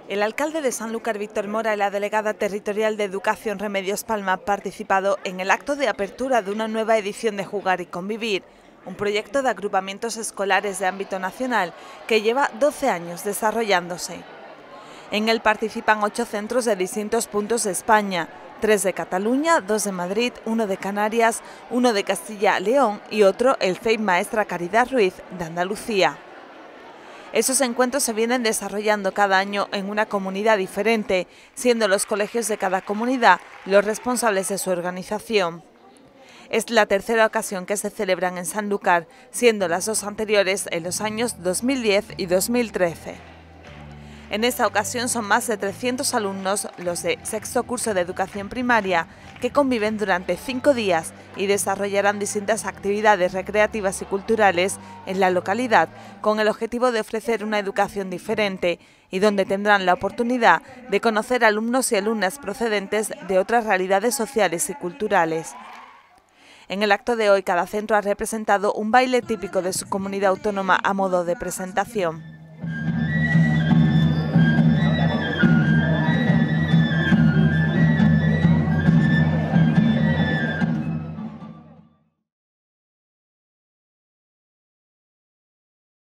El alcalde de Sanlúcar, Víctor Mora, y la delegada territorial de Educación, Remedios Palma, han participado en el acto de apertura de una nueva edición de Jugar y Convivir, un proyecto de agrupamientos escolares de ámbito nacional que lleva 12 años desarrollándose. En él participan 8 centros de distintos puntos de España, 3 de Cataluña, 2 de Madrid, 1 de Canarias, 1 de Castilla-León y otro, el CEIP Maestra Caridad Ruiz, de Andalucía. Esos encuentros se vienen desarrollando cada año en una comunidad diferente, siendo los colegios de cada comunidad los responsables de su organización. Es la tercera ocasión que se celebran en Sanlúcar, siendo las 2 anteriores en los años 2010 y 2013. En esta ocasión son más de 300 alumnos, los de sexto curso de educación primaria, que conviven durante 5 días y desarrollarán distintas actividades recreativas y culturales en la localidad con el objetivo de ofrecer una educación diferente y donde tendrán la oportunidad de conocer alumnos y alumnas procedentes de otras realidades sociales y culturales. En el acto de hoy, cada centro ha representado un baile típico de su comunidad autónoma a modo de presentación.